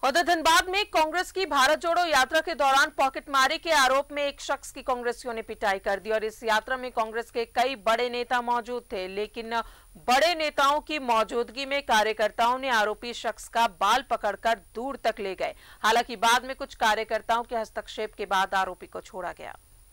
उधर धनबाद में कांग्रेस की भारत जोड़ो यात्रा के दौरान पॉकेटमारी के आरोप में एक शख्स की कांग्रेसियों ने पिटाई कर दी और इस यात्रा में कांग्रेस के कई बड़े नेता मौजूद थे, लेकिन बड़े नेताओं की मौजूदगी में कार्यकर्ताओं ने आरोपी शख्स का बाल पकड़कर दूर तक ले गए। हालांकि बाद में कुछ कार्यकर्ताओं के हस्तक्षेप के बाद आरोपी को छोड़ा गया।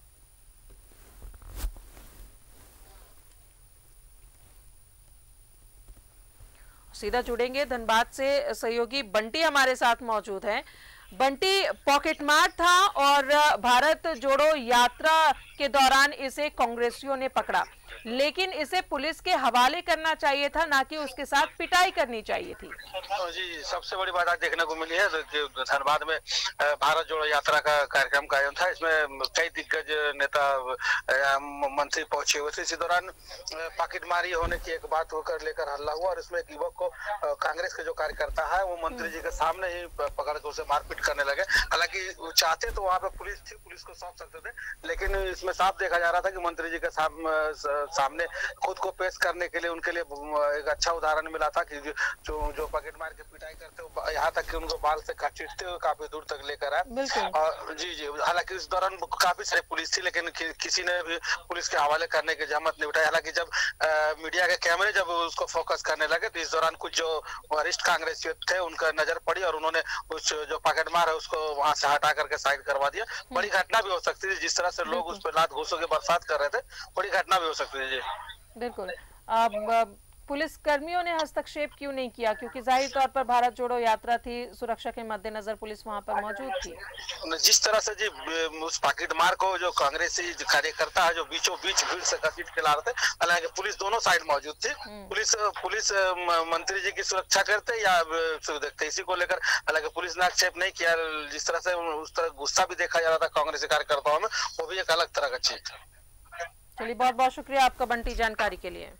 सीधा जुड़ेंगे धनबाद से, सहयोगी बंटी हमारे साथ मौजूद हैं। बंटी, पॉकेटमार था और भारत जोड़ो यात्रा के दौरान इसे कांग्रेसियों ने पकड़ा, लेकिन इसे पुलिस के हवाले करना चाहिए था, ना कि उसके साथ पिटाई करनी चाहिए थी। जी, सबसे बड़ी बात आज देखने को मिली है कि धनबाद में भारत जोड़ो यात्रा का कार्यक्रम का आयोजन था। इसमें कई दिग्गज नेता मंत्री पहुंचे हुए थे। इसी दौरान पॉकेटमारी होने की एक बात होकर लेकर हल्ला हुआ और इसमें एक युवक को कांग्रेस के जो कार्यकर्ता है वो मंत्री जी के सामने ही पकड़ कर उसे मारपीट करने लगे। हालांकि चाहते तो वहाँ पे पुलिस थी, पुलिस को सौंप सकते थे, लेकिन इसमें साफ देखा जा रहा था कि मंत्री जी के सामने खुद को पेश करने के लिए उनके लिए एक अच्छा उदाहरण मिला था कि जो पॉकेट मार के पिटाई करते यहाँ तक कि उनको बाल से काटते हुए काफी दूर तक लेकर आए। और जी, हालांकि इस दौरान काफी सारी पुलिस थी, लेकिन किसी ने भी पुलिस के हवाले करने की जहमत नहीं उठाई। हालांकि जब मीडिया के कैमरे जब उसको फोकस करने लगे तो इस दौरान कुछ जो वरिष्ठ कांग्रेसी थे उनका नजर पड़ी और उन्होंने उस जो पॉकेट मार है उसको वहां से हटा करके साइड करवा दिया। बड़ी घटना भी हो सकती थी, जिस तरह से लोग उस पर लात घूसों की बरसात कर रहे थे, बड़ी घटना भी हो सकती है। जी बिल्कुल। अब पुलिस कर्मियों ने हस्तक्षेप क्यों नहीं किया? क्योंकि जाहिर तौर पर भारत जोड़ो यात्रा थी, सुरक्षा के मद्देनजर पुलिस वहां पर मौजूद थी। जिस तरह से जी उस पॉकेट मार को जो कांग्रेसी कार्यकर्ता है जो बीचों बीच भीड़ से घसीट के ला रहे थे, हालांकि पुलिस दोनों साइड मौजूद थी। पुलिस मंत्री जी की सुरक्षा करते या देखते, इसी को लेकर हालांकि पुलिस ने आक्षेप नहीं किया। जिस तरह से उस तरह गुस्सा भी देखा जा रहा था कांग्रेसी कार्यकर्ताओं में, वो भी एक अलग तरह का चीज था। चलिए, बहुत बहुत शुक्रिया आपका बंटी जानकारी के लिए।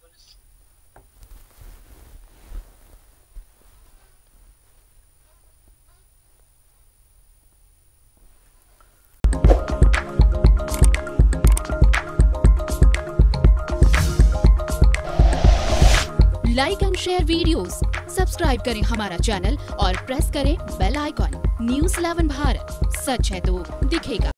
Like and share videos, subscribe करें हमारा चैनल और प्रेस करें बेल आइकॉन। न्यूज़ 11 भारत, सच है तो दिखेगा।